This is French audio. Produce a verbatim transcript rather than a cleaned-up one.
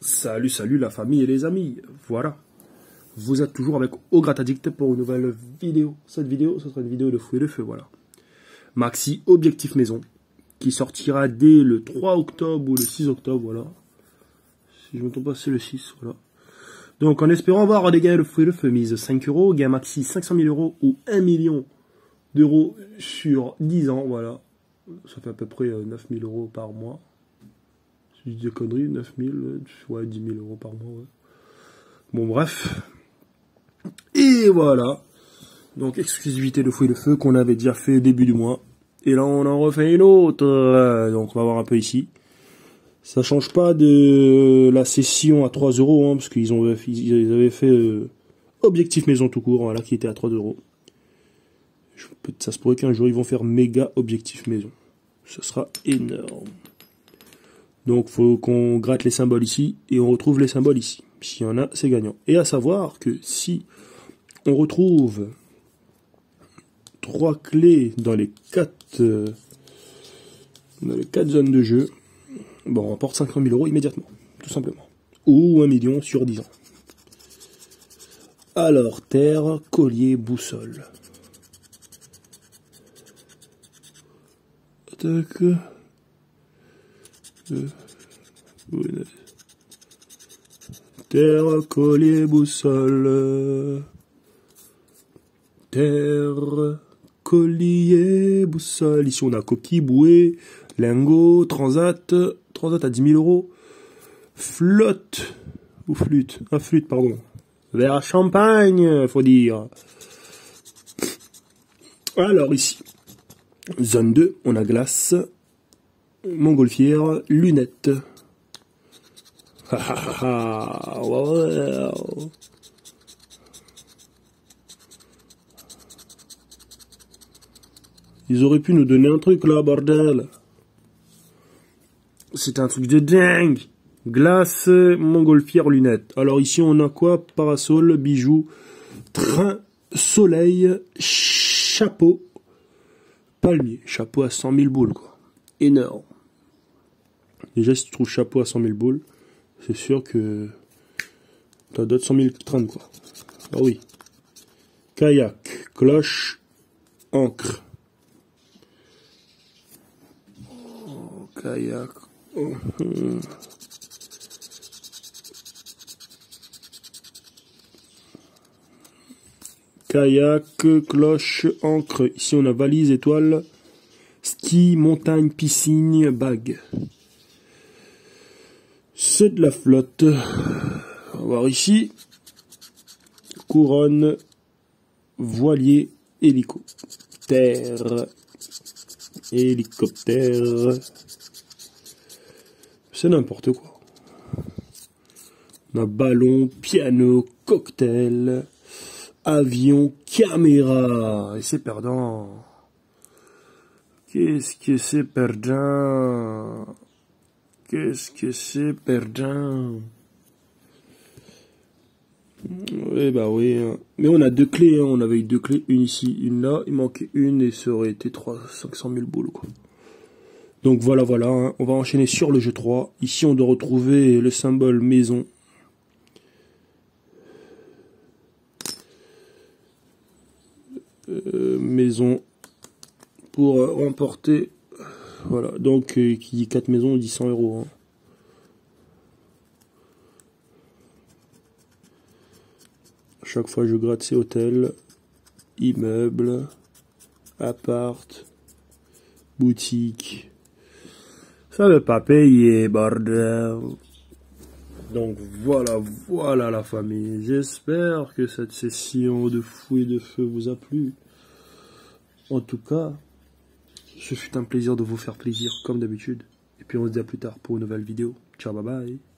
Salut, salut la famille et les amis. Voilà. Vous êtes toujours avec Ograt Addict pour une nouvelle vidéo. Cette vidéo, ce sera une vidéo de fouet de feu, voilà. Maxi Objectif Maison, qui sortira dès le trois octobre ou le six octobre, voilà. Si je ne me trompe pas, c'est le six, voilà. Donc, en espérant avoir des gains de fouet de feu, mise cinq euros, gain maxi cinq cent mille euros ou un million d'euros sur dix ans, voilà. Ça fait à peu près neuf mille euros par mois. Si je dis des conneries, neuf mille, ouais, dix mille euros par mois, ouais. Bon, bref. Et voilà. Donc, exclusivité de fouet de feu qu'on avait déjà fait début du mois. Et là, on en refait une autre. Donc, on va voir un peu ici. Ça change pas de la session à trois euros, hein, parce qu'ils ont, ils avaient fait euh, Objectif Maison tout court, voilà, qui était à trois euros. Ça se pourrait qu'un jour, ils vont faire méga Objectif Maison. Ce sera énorme. Donc, faut qu'on gratte les symboles ici, et on retrouve les symboles ici. S'il y en a, c'est gagnant. Et à savoir que si on retrouve trois clés dans les quatre, euh, dans les quatre zones de jeu, bon, on remporte cinq cent mille euros immédiatement, tout simplement. Ou un million sur dix ans. Alors, terre, collier, boussole. Tac. Euh, terre, collier, boussole. Terre, collier, boussole. Ici, on a coquille, bouée, lingot, transat. Transat à dix mille euros. Flotte. Ou flûte. Un flûte, pardon. Verre à champagne, faut dire. Alors, ici. Zone deux, on a glace. Montgolfière, lunettes. Ha ha ha. Wow. Ils auraient pu nous donner un truc là, bordel. C'est un truc de dingue. Glace, montgolfière, lunettes. Alors ici on a quoi? Parasol, bijoux, train, soleil, chapeau, palmier. Chapeau à cent mille boules, quoi. Énorme. Déjà si tu trouves chapeau à cent mille boules, c'est sûr que t'as d'autres cent mille qui traînent, quoi. Ah oui. Kayak, cloche, encre. Oh, kayak. Oh. Kayak, cloche, encre. Ici on a valise, étoile, ski, montagne, piscine, bague. C'est de la flotte. On va voir ici. Couronne, voilier, hélicoptère. Hélicoptère. C'est n'importe quoi. On a ballon, piano, cocktail, avion, caméra. Et c'est perdant. Qu'est-ce que c'est perdant? Qu'est-ce que c'est perdant? Eh bah oui. Mais on a deux clés. Hein. On avait eu deux clés. Une ici, une là. Il manquait une et ça aurait été trois cinq cent mille boules, quoi. Donc voilà, voilà. Hein. On va enchaîner sur le jeu trois. Ici, on doit retrouver le symbole maison. Euh, maison. Pour euh, remporter. Voilà. Donc, euh, qui dit quatre maisons, dit cent euros. Hein. Chaque fois, je gratte ces hôtels, immeubles, appart, boutique. Ça veut pas payer, bordel. Donc voilà, voilà la famille. J'espère que cette session de fouet de feu vous a plu. En tout cas, ce fut un plaisir de vous faire plaisir, comme d'habitude. Et puis on se dit à plus tard pour une nouvelle vidéo. Ciao, bye bye.